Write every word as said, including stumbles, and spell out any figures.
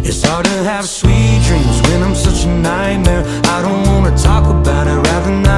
It's hard to have sweet dreams when I'm such a nightmare. I don't wanna talk about it, rather not